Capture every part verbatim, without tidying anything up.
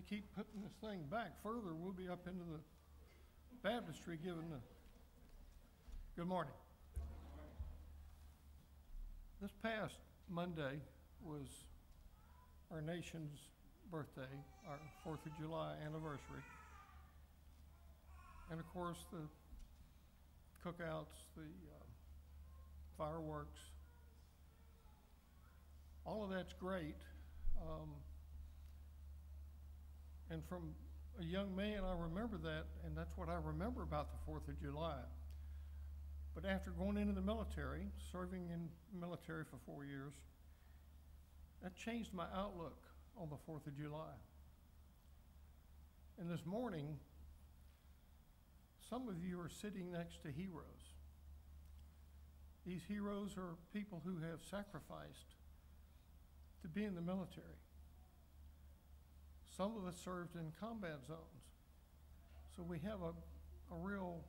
keep putting this thing back further, we'll be up into the baptistry giving the, good morning. This past Monday was our nation's birthday, our fourth of July anniversary. And of course, the cookouts, the uh, fireworks, all of that's great. Um, and from a young man, I remember that, and that's what I remember about the fourth of July. But after going into the military, serving in the military for four years, that changed my outlook on the fourth of July. And this morning, some of you are sitting next to heroes. These heroes are people who have sacrificed to be in the military. Some of us served in combat zones. So we have a, a real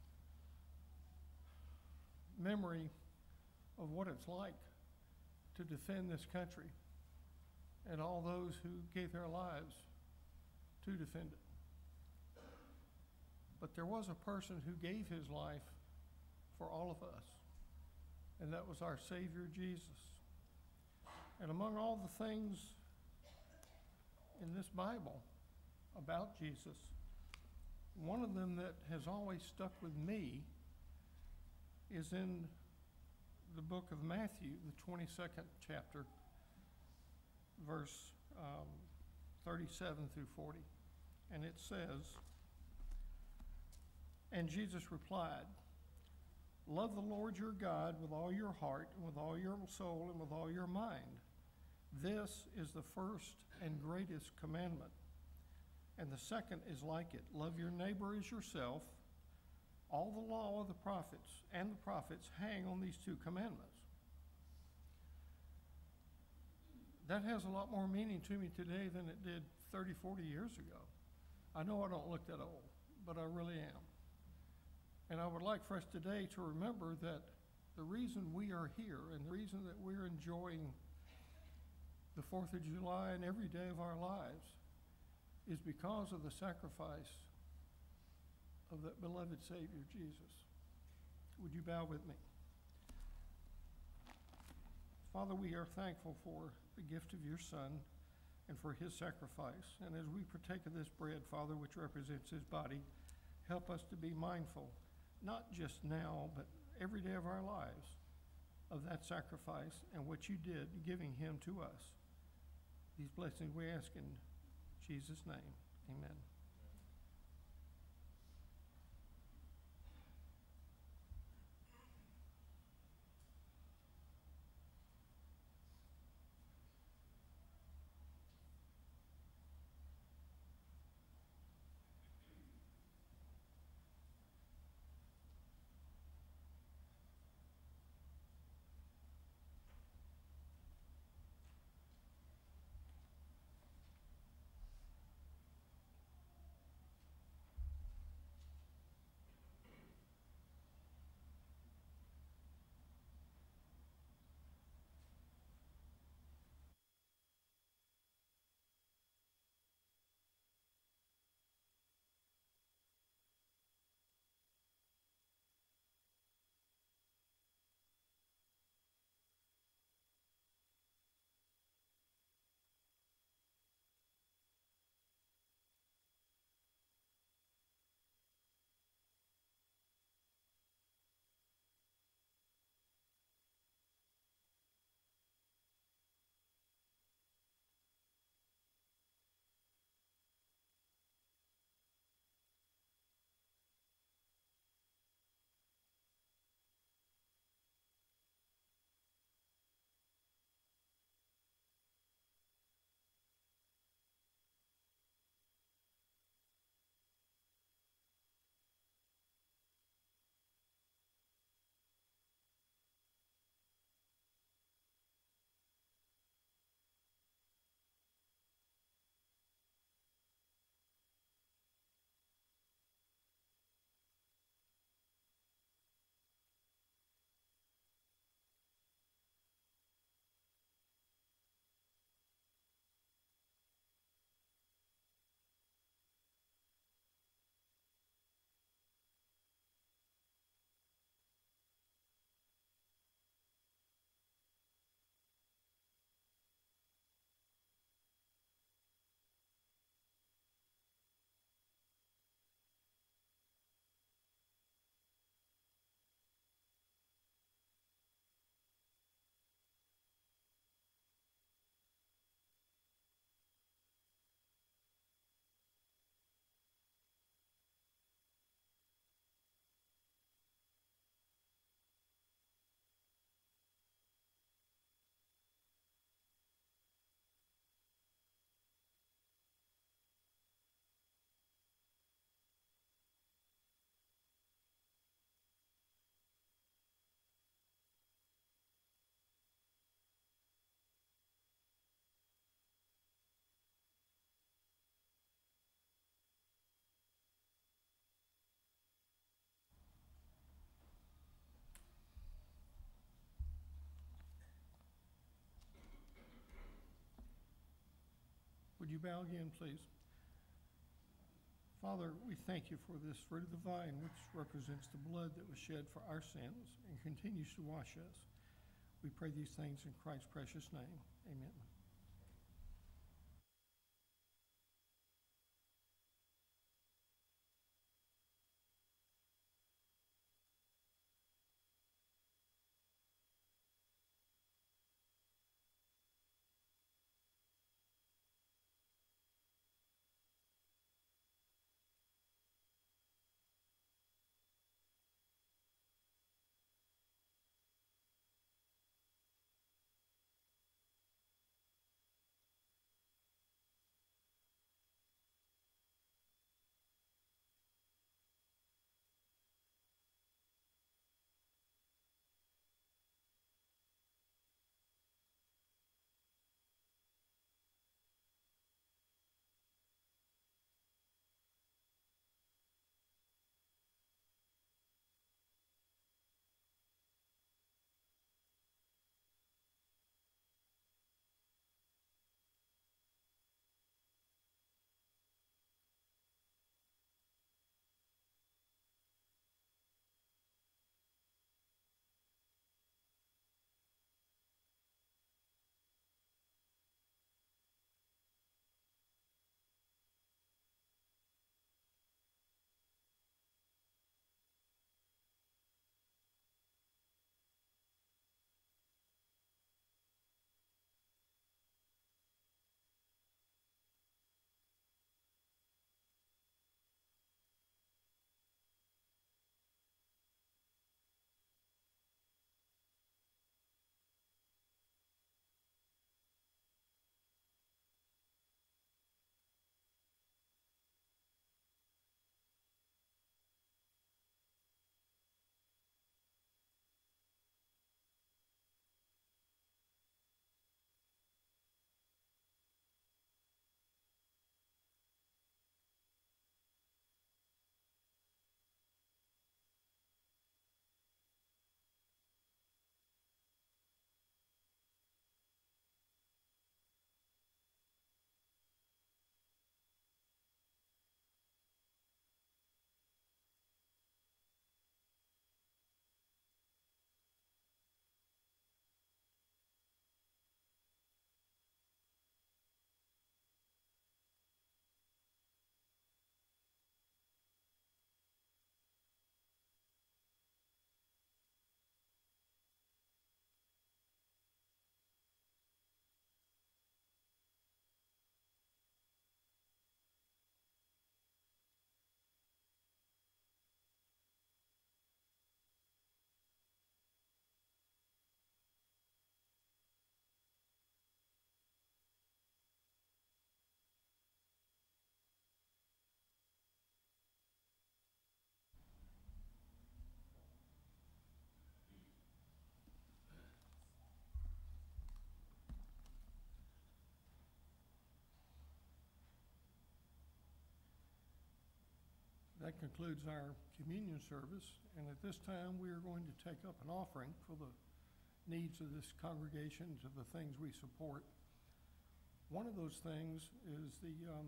memory of what it's like to defend this country and all those who gave their lives to defend it. But there was a person who gave his life for all of us, and that was our Savior, Jesus. And among all the things in this Bible about Jesus, one of them that has always stuck with me is in the book of Matthew, the twenty-second chapter, verse um, thirty-seven through forty. And it says, "And Jesus replied, 'Love the Lord your God with all your heart, and with all your soul, and with all your mind. This is the first and greatest commandment. And the second is like it. Love your neighbor as yourself. All the law of the prophets and the prophets hang on these two commandments.'" That has a lot more meaning to me today than it did thirty, forty years ago. I know I don't look that old, but I really am. And I would like for us today to remember that the reason we are here and the reason that we're enjoying the fourth of July and every day of our lives is because of the sacrifice of that beloved Savior, Jesus. Would you bow with me? Father, we are thankful for the gift of your Son and for his sacrifice. And as we partake of this bread, Father, which represents his body, help us to be mindful, not just now, but every day of our lives, of that sacrifice and what you did giving him to us. These blessings we ask in Jesus' name. Amen. you bow again, please? Father, we thank you for this fruit of the vine, which represents the blood that was shed for our sins and continues to wash us. We pray these things in Christ's precious name. Amen. That concludes our communion service, and at this time we are going to take up an offering for the needs of this congregation, to the things we support. One of those things is the um,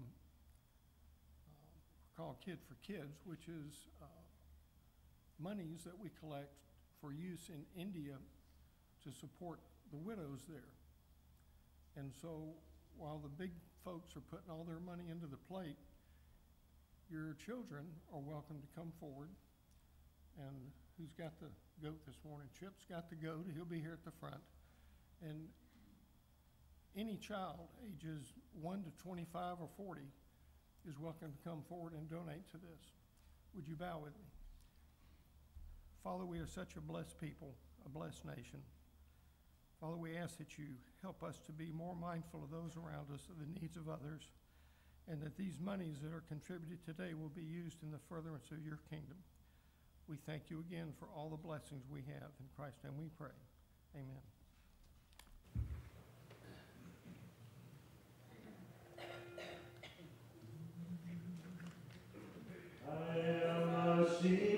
uh, called Kid for Kids, which is uh, monies that we collect for use in India to support the widows there. And so while the big folks are putting all their money into the plate, your children are welcome to come forward. And who's got the goat this morning? Chip's got the goat. He'll be here at the front. And any child ages one to twenty-five or forty is welcome to come forward and donate to this. Would you bow with me? Father, we are such a blessed people, a blessed nation. Father, we ask that you help us to be more mindful of those around us, of the needs of others, and that these monies that are contributed today will be used in the furtherance of your kingdom. We thank you again for all the blessings we have. In Christ's name we pray. Amen. I am a sheep.